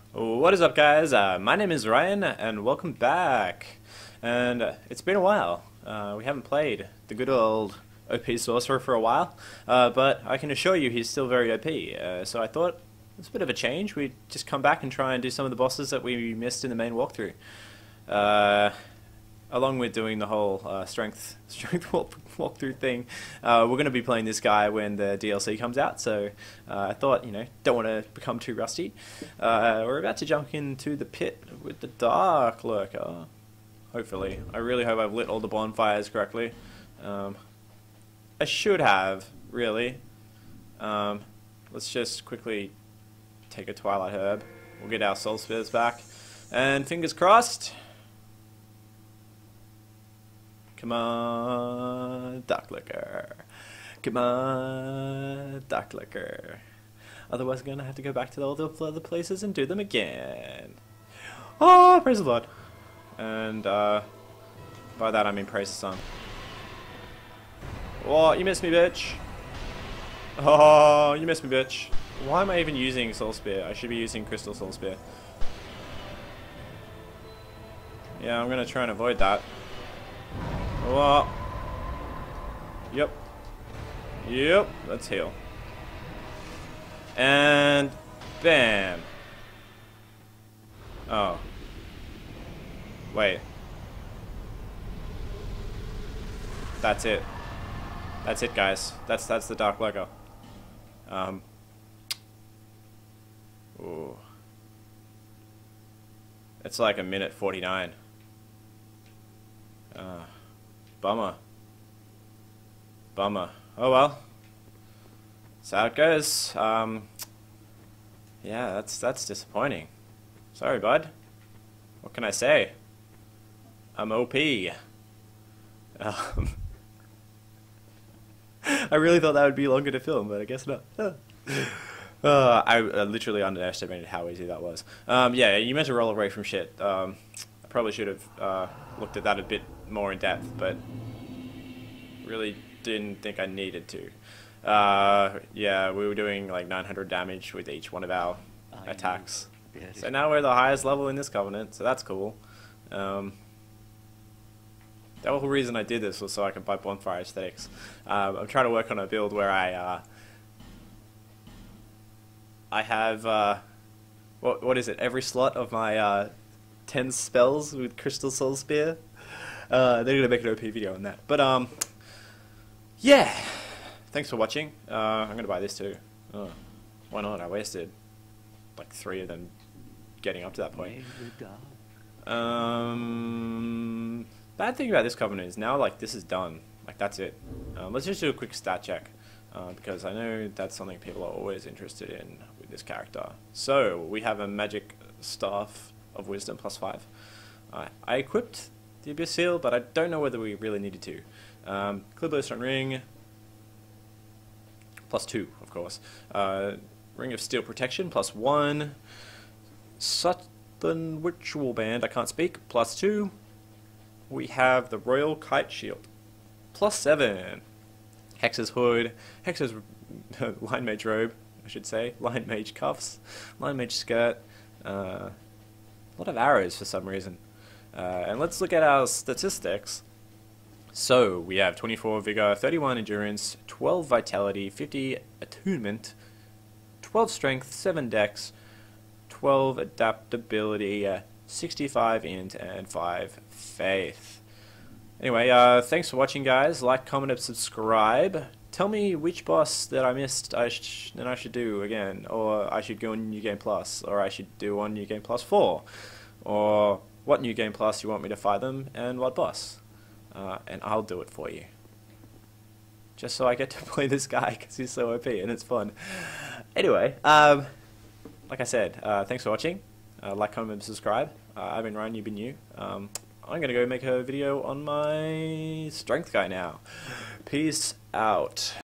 What is up, guys? My name is Ryan, and welcome back. And it's been a while. We haven't played the good old OP Sorcerer for a while, but I can assure you he's still very OP. So I thought it's a bit of a change. We'd just come back and try and do some of the bosses that we missed in the main walkthrough. Along with doing the whole strength walkthrough thing, we're going to be playing this guy when the DLC comes out. So I thought, don't want to become too rusty. We're about to jump into the pit with the Darklurker. Hopefully, I really hope I've lit all the bonfires correctly. I should have, really. Let's just quickly take a Twilight Herb. We'll get our Soul Spears back, and fingers crossed. Come on, Darklurker. Come on, Darklurker. Otherwise, I'm going to have to go back to all the other places and do them again. Oh, praise the Lord. And by that I mean praise the Son. Oh, you missed me, bitch. Oh, you missed me, bitch. Why am I even using Soul Spear? I should be using Crystal Soul Spear. Yeah, I'm going to try and avoid that. Oh. Yep. Yep. Let's heal. And bam. Oh. Wait. That's it. That's it, guys. That's the Darklurker. Ooh. It's like a minute 49. Bummer. Bummer. Oh well. That's how it goes. Yeah, that's disappointing. Sorry, bud. What can I say? I'm OP. I really thought that would be longer to film, but I guess not. I literally underestimated how easy that was. Yeah, you meant to roll away from shit. I probably should have looked at that a bit more in depth, but really didn't think I needed to. Yeah, we were doing like 900 damage with each one of our attacks. Yes. So now we're the highest level in this covenant, so that's cool. The whole reason I did this was so I could buy bonfire aesthetics. I'm trying to work on a build where I have what is it? Every slot of my 10 spells with Crystal Soul Spear. They're gonna make an OP video on that. But yeah. Thanks for watching. I'm gonna buy this too. Oh, why not? I wasted like 3 of them getting up to that point. Bad thing about this covenant is now like this is done. Like that's it. Let's just do a quick stat check. Because I know that's something people are always interested in with this character. So, we have a magic staff of wisdom +5. I equipped the Abyss Seal, but I don't know whether we really needed to. Clear Glowstone Ring, +2, of course. Ring of Steel Protection, +1. Southern Ritual Band, I can't speak, +2. We have the Royal Kite Shield, +7. Hex's Hood, Hex's Line Mage Robe, I should say, Line Mage Cuffs, Line Mage Skirt, a lot of arrows for some reason. And let's look at our statistics. So, we have 24 Vigor, 31 Endurance, 12 Vitality, 50 Attunement, 12 Strength, 7 Dex, 12 Adaptability, 65 Int, and 5 Faith. Anyway, thanks for watching, guys. Like, comment, and subscribe. Tell me which boss that I missed I should do again, or I should go on New Game Plus, or I should do on New Game Plus 4, or what New Game Plus you want me to fight them, and what boss. And I'll do it for you. Just so I get to play this guy, because he's so OP, and it's fun. Anyway, like I said, thanks for watching. Like, comment, and subscribe. I've been Ryan, you've been you. I'm going to go make a video on my strength guy now. Peace out.